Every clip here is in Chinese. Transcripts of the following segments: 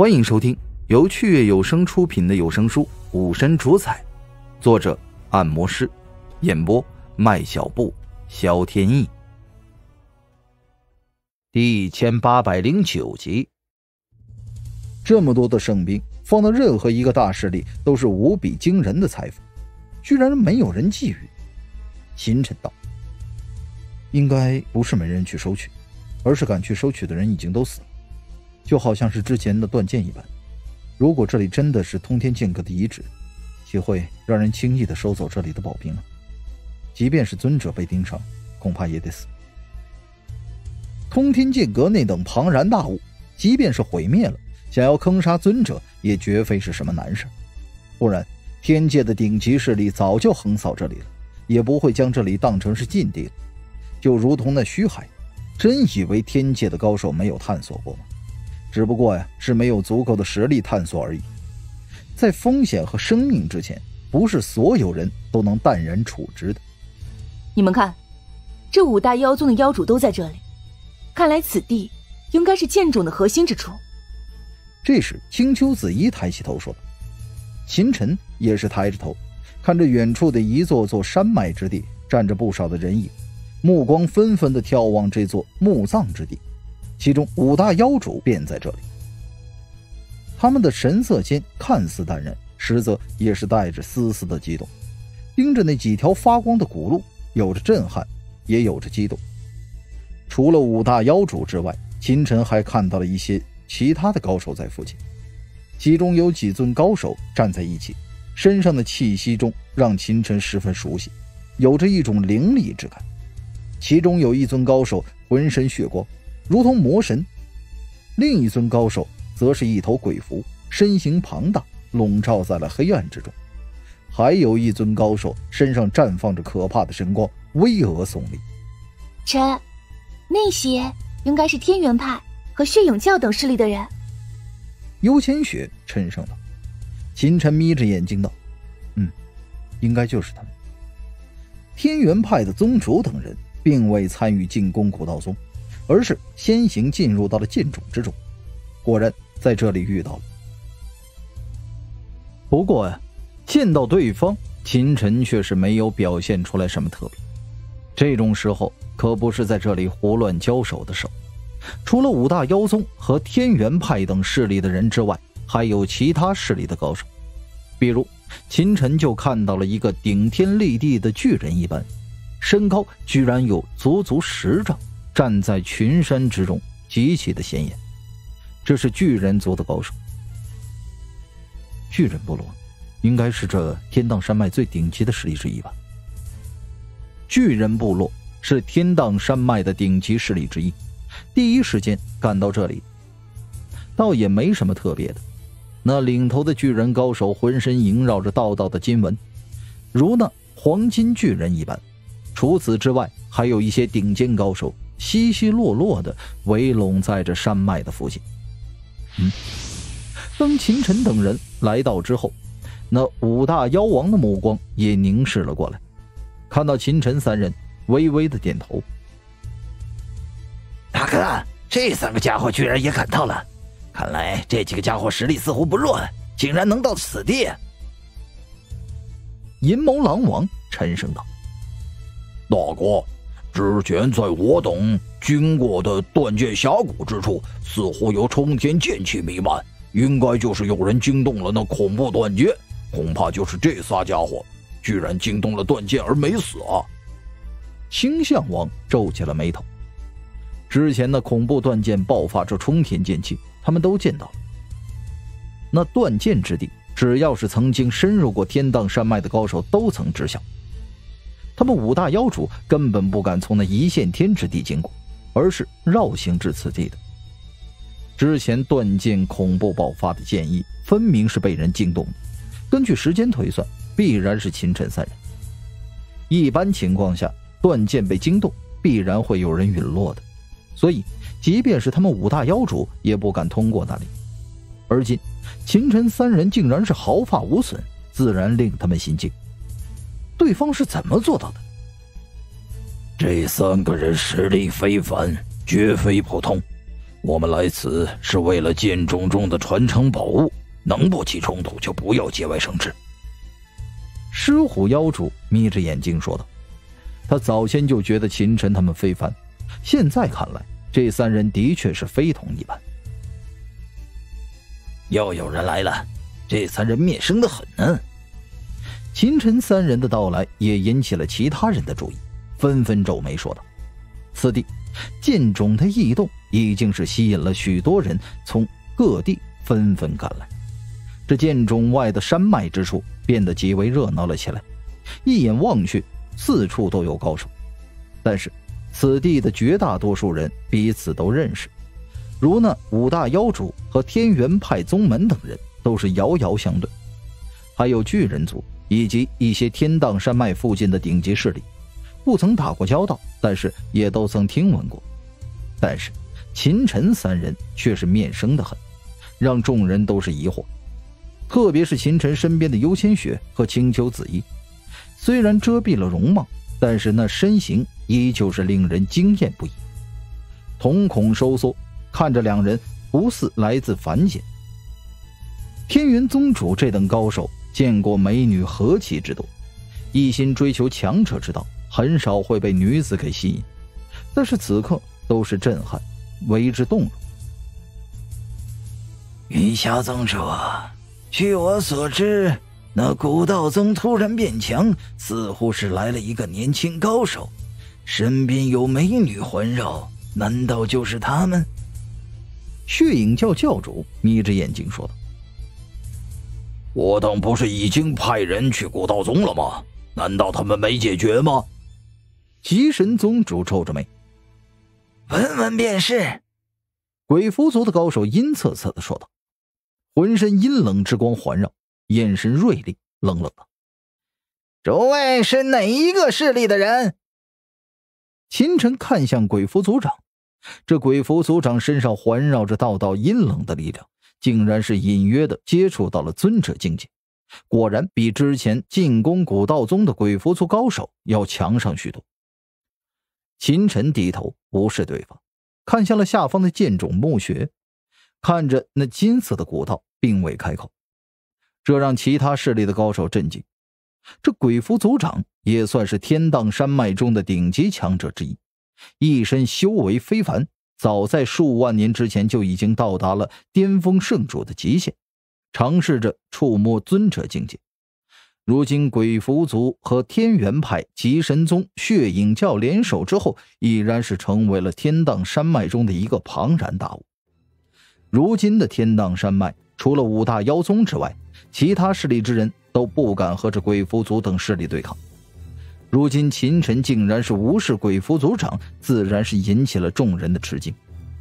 欢迎收听由趣悦有声出品的有声书《武神主宰》，作者按摩师，演播麦小布、萧天意。第1809集。这么多的圣兵放到任何一个大势力都是无比惊人的财富，居然没有人觊觎。秦晨道：应该不是没人去收取，而是敢去收取的人已经都死了，就好像是之前的断剑一般。如果这里真的是通天剑阁的遗址，岂会让人轻易的收走这里的宝兵呢？即便是尊者被盯上，恐怕也得死。通天剑阁那等庞然大物，即便是毁灭了，想要坑杀尊者也绝非是什么难事，不然天界的顶级势力早就横扫这里了，也不会将这里当成是禁地了。就如同那虚海，真以为天界的高手没有探索过吗？只不过是没有足够的实力探索而已。在风险和生命之前，不是所有人都能淡然处之的。 你们看，这五大妖宗的妖主都在这里，看来此地应该是剑种的核心之处。 这时青丘子怡抬起头说道。秦晨也是抬着头，看着远处的一座座山脉之地，站着不少的人影，目光纷纷地眺望这座墓葬之地，其中五大妖主便在这里。他们的神色间看似淡然，实则也是带着丝丝的激动，盯着那几条发光的古路，有着震撼，也有着激动。除了五大妖主之外，秦晨还看到了一些其他的高手在附近，其中有几尊高手站在一起，身上的气息中让秦晨十分熟悉，有着一种凌厉之感。其中有一尊高手浑身血光，如同魔神，另一尊高手则是一头鬼蝠，身形庞大，笼罩在了黑暗之中。还有一尊高手身上绽放着可怕的神光，巍峨耸立。 臣，那些应该是天元派和血影教等势力的人。 幽千雪嗔声道。秦晨眯着眼睛道：应该就是他们。天元派的宗主等人并未参与进攻古道宗，而是先行进入到了剑冢之中，果然在这里遇到了。不过见到对方，秦晨却是没有表现出来什么特别。这种时候可不是在这里胡乱交手的时候。除了五大妖宗和天元派等势力的人之外，还有其他势力的高手。比如秦晨就看到了一个顶天立地的巨人一般，身高居然有足足10丈，站在群山之中，极其的显眼。这是巨人族的高手。巨人部落应该是这天荡山脉最顶级的势力之一吧。巨人部落是天荡山脉的顶级势力之一，第一时间赶到这里，倒也没什么特别的。那领头的巨人高手浑身萦绕着道道的金纹，如那黄金巨人一般。除此之外，还有一些顶尖高手稀稀落落的围拢在这山脉的附近。当秦晨等人来到之后，那五大妖王的目光也凝视了过来，看到秦晨三人，微微的点头。 大哥，这3个家伙居然也赶到了，看来这几个家伙实力似乎不弱，竟然能到此地。 银眸狼王沉声道： 大哥，之前在我等经过的断剑峡谷之处，似乎有冲天剑气弥漫，应该就是有人惊动了那恐怖断剑，恐怕就是这仨家伙，居然惊动了断剑而没死啊！ 星象王皱起了眉头。之前的恐怖断剑爆发着冲天剑气，他们都见到了。那断剑之地，只要是曾经深入过天荡山脉的高手都曾知晓。他们五大妖主根本不敢从那一线天之地经过，而是绕行至此地的。之前断剑恐怖爆发的剑意，分明是被人惊动的。根据时间推算，必然是秦晨三人。一般情况下，断剑被惊动，必然会有人陨落的。所以即便是他们五大妖主也不敢通过那里。而今秦晨三人竟然是毫发无损，自然令他们心惊。对方是怎么做到的？ 这3个人实力非凡，绝非普通。 我们来此是为了剑冢中的传承宝物，能不起冲突就不要节外生枝。 狮虎妖主眯着眼睛说道。他早先就觉得秦晨他们非凡，现在看来这3人的确是非同一般。 又有人来了，这3人面生得很呢。 秦晨3人的到来也引起了其他人的注意，纷纷皱眉说道：此地剑冢的异动已经是吸引了许多人从各地纷纷赶来，这剑冢外的山脉之处变得极为热闹了起来，一眼望去四处都有高手，但是此地的绝大多数人彼此都认识，如那5大妖主和天元派宗门等人都是遥遥相对，还有巨人族以及一些天荡山脉附近的顶级势力，不曾打过交道，但是也都曾听闻过。但是秦晨3人却是面生得很，让众人都是疑惑。特别是秦晨身边的幽千雪和青丘子衣，虽然遮蔽了容貌，但是那身形依旧是令人惊艳不已。瞳孔收缩，看着2人不似来自凡间。天元宗主这等高手见过美女何其之多，一心追求强者之道，很少会被女子给吸引，但是此刻都是震撼，为之动容。 云霞宗主，据我所知，那古道宗突然变强，似乎是来了一个年轻高手，身边有美女环绕，难道就是他们？ 血影教教主眯着眼睛说道： 我等不是已经派人去古道宗了吗？难道他们没解决吗？ 极神宗主皱着眉： 问问便是。 鬼蝠族的高手阴恻恻地说道，浑身阴冷之光环绕，眼神锐利，冷冷的： 诸位是哪一个势力的人？ 秦晨看向鬼蝠族长，这鬼蝠族长身上环绕着道道阴冷的力量，竟然是隐约的接触到了尊者境界，果然比之前进攻古道宗的鬼蝠族高手要强上许多。秦晨低头无视对方，看向了下方的剑冢墓穴，看着那金色的古道，并未开口，这让其他势力的高手震惊。这鬼蝠族长也算是天荡山脉中的顶级强者之一，一身修为非凡，早在数万年之前就已经到达了巅峰圣主的极限，尝试着触摸尊者境界。如今鬼蝠族和天元派极神宗血影教联手之后，已然是成为了天荡山脉中的一个庞然大物。如今的天荡山脉除了5大妖宗之外，其他势力之人都不敢和这鬼蝠族等势力对抗。如今秦晨竟然是无视鬼蝠族长，自然是引起了众人的吃惊。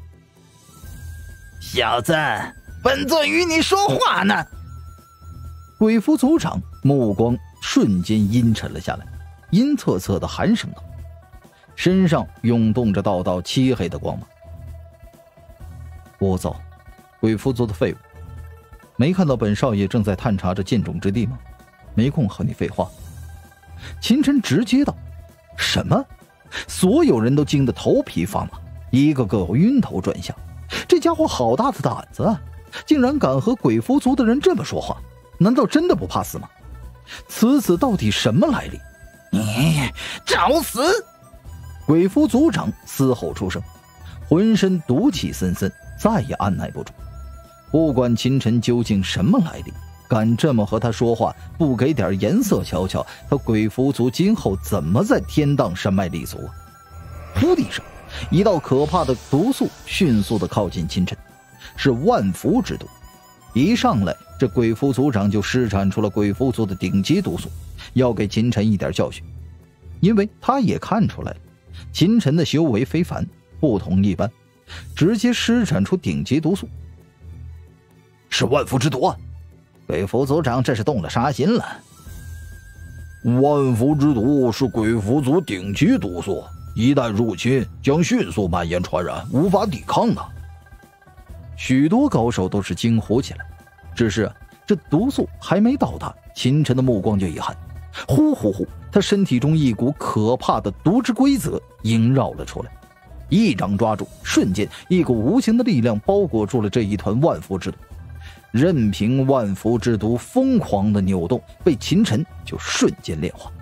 小子，本座与你说话呢。 鬼蝠族长目光瞬间阴沉了下来，阴恻恻的寒声道，身上涌动着道道漆黑的光芒。聒噪，鬼蝠族的废物，没看到本少爷正在探查着剑冢之地吗？没空和你废话。秦晨直接道。什么？所有人都惊得头皮发麻，一个个晕头转向。这家伙好大的胆子啊，竟然敢和鬼蝠族的人这么说话，难道真的不怕死吗？此子到底什么来历？ 你找死！ 鬼蝠族长嘶吼出声，浑身毒气森森，再也按耐不住。不管秦晨究竟什么来历，敢这么和他说话，不给点颜色瞧瞧，他鬼蝠族今后怎么在天荡山脉立足啊？噗的一声，一道可怕的毒素迅速地靠近秦晨，是万符之毒。一上来，这鬼蝠族长就施展出了鬼蝠族的顶级毒素，要给秦晨一点教训。因为他也看出来了，秦晨的修为非凡，不同一般，直接施展出顶级毒素。 是万符之毒啊！ 鬼蝠族长这是动了杀心了。 万符之毒是鬼蝠族顶级毒素，一旦入侵，将迅速蔓延传染，无法抵抗的。 许多高手都是惊呼起来，只是这毒素还没到达，秦晨的目光就一寒，呼呼呼，他身体中一股可怕的毒之规则萦绕了出来。 一掌抓住，瞬间一股无形的力量包裹住了这一团万符之毒，任凭万符之毒疯狂的扭动，被秦晨就瞬间炼化。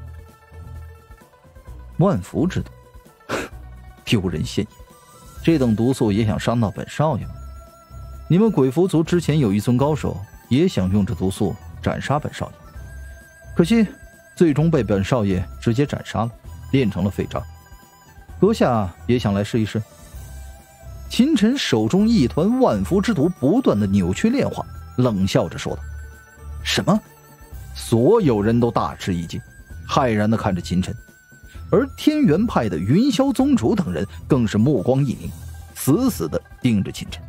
万符之毒，丢人现眼，这等毒素也想伤到本少爷吗？你们鬼符族之前有一尊高手也想用这毒素斩杀本少爷，可惜最终被本少爷直接斩杀了，炼成了废渣。阁下也想来试一试？秦晨手中一团万符之毒不断的扭曲炼化，冷笑着说道：“什么？”所有人都大吃一惊，骇然的看着秦晨，而天元派的云霄宗主等人更是目光一凝，死死的盯着秦晨。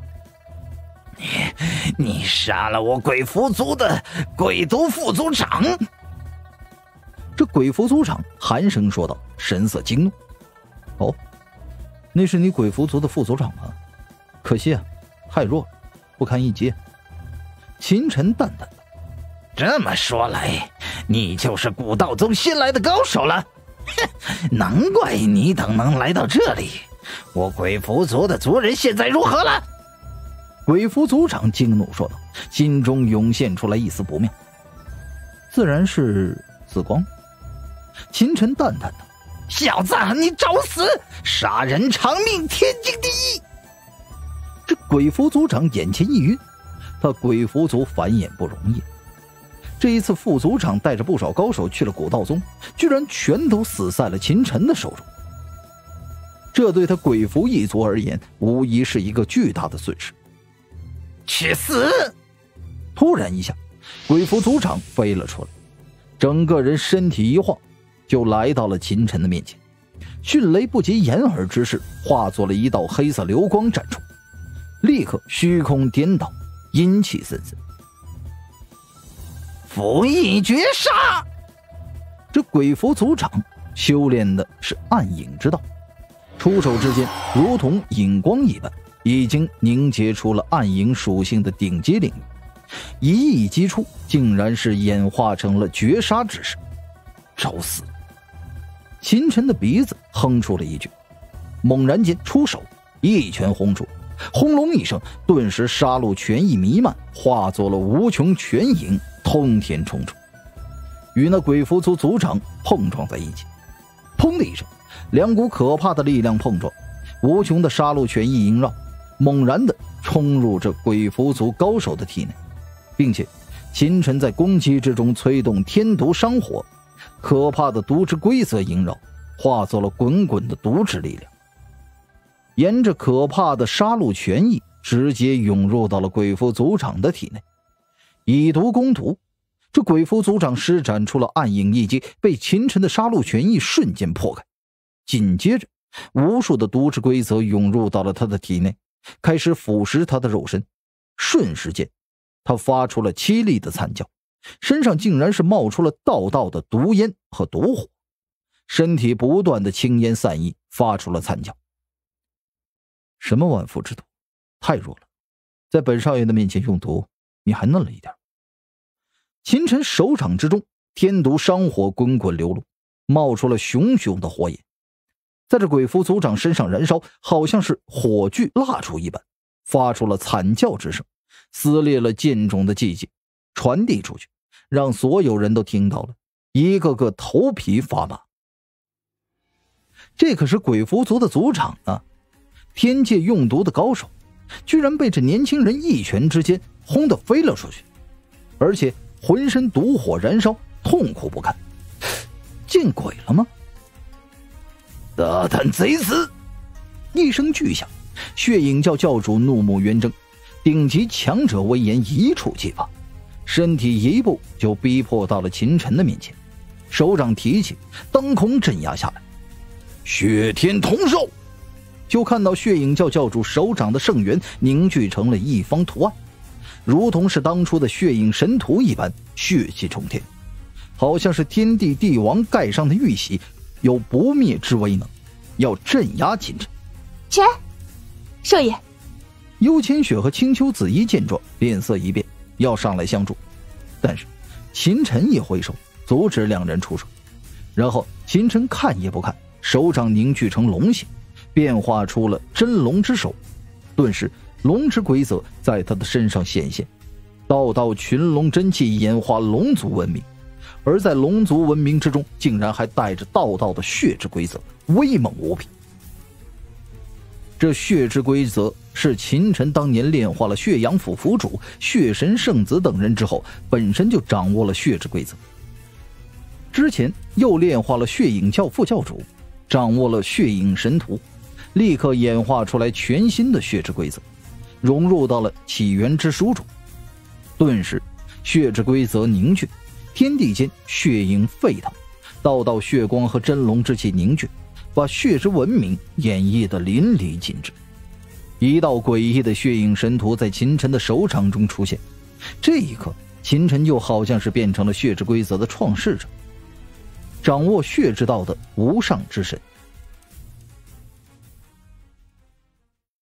你杀了我鬼符族的鬼族副族长！ 这鬼符族长寒声说道，神色惊怒。哦，那是你鬼符族的副族长吗？可惜啊，太弱了，不堪一击。秦晨淡淡的。 这么说来，你就是古道宗新来的高手了。难怪你等能来到这里。我鬼符族的族人现在如何了？ 鬼符族长惊怒说道，心中涌现出来一丝不妙。自然是紫光。秦晨淡淡的。 小子，你找死！杀人偿命，天经地义。 这鬼符族长眼前一晕，他鬼符族繁衍不容易，这一次副族长带着不少高手去了古道宗，居然全都死在了秦晨的手中，这对他鬼符一族而言无疑是一个巨大的损失。 去死！ 突然一下，鬼符族长飞了出来，整个人身体一晃就来到了秦晨的面前，迅雷不及掩耳之势化作了一道黑色流光斩出，立刻虚空颠倒，阴气森森。 符印绝杀！ 这鬼符族长修炼的是暗影之道，出手之间如同影光一般，已经凝结出了暗影属性的顶级领域，一役击出，竟然是演化成了绝杀之势。找死！秦晨的鼻子哼出了一句，猛然间出手，一拳轰出，轰隆一声，顿时杀戮权意弥漫，化作了无穷拳影，通天冲出，与那鬼符族族长碰撞在一起。砰的一声，两股可怕的力量碰撞，无穷的杀戮权意萦绕，猛然的冲入这鬼符族高手的体内，并且秦晨在攻击之中催动天毒伤火，可怕的毒之规则萦绕，化作了滚滚的毒之力量，沿着可怕的杀戮权意直接涌入到了鬼符族长的体内，以毒攻毒。这鬼符族长施展出了暗影一击，被秦晨的杀戮权意瞬间破开，紧接着无数的毒之规则涌入到了他的体内，开始腐蚀他的肉身。瞬时间，他发出了凄厉的惨叫，身上竟然是冒出了道道的毒烟和毒火，身体不断的青烟散溢，发出了惨叫。什么万符之毒，太弱了，在本少爷的面前用毒，你还嫩了一点。秦晨手掌之中，天毒伤火滚滚流露，冒出了熊熊的火焰，在这鬼符族长身上燃烧，好像是火炬蜡烛一般，发出了惨叫之声，撕裂了剑中的寂静，传递出去，让所有人都听到了，一个个头皮发麻。这可是鬼符族的族长啊，天界用毒的高手，居然被这年轻人一拳之间轰得飞了出去，而且浑身毒火燃烧，痛苦不堪。见鬼了吗？ 大胆贼子！ 一声巨响，血影教教主怒目圆睁，顶级强者威严一触即发，身体一步就逼迫到了秦晨的面前，手掌提起，当空镇压下来。 血天同寿！ 就看到血影教教主手掌的圣元凝聚成了一方图案，如同是当初的血影神图一般，血气冲天，好像是天地帝王盖上的玉玺，有不灭之威能，要镇压秦晨。 晨，少爷。 幽千雪和青丘子一见状，脸色一变，要上来相助，但是秦晨一挥手阻止两人出手，然后秦晨看也不看，手掌凝聚成龙形， 变化出了真龙之手，顿时龙之规则在他的身上显现，道道群龙真气演化龙族文明，而在龙族文明之中，竟然还带着道道的血之规则，威猛无比。这血之规则是秦晨当年炼化了血阳府府主、血神圣子等人之后，本身就掌握了血之规则。之前又炼化了血影教副教主，掌握了血影神图，立刻演化出来全新的血之规则，融入到了起源之书中。顿时血之规则凝聚，天地间血影沸腾，道道血光和真龙之气凝聚，把血之文明演绎得淋漓尽致。一道诡异的血影神图在秦晨的手掌中出现，这一刻秦晨就好像是变成了血之规则的创世者，掌握血之道的无上之神。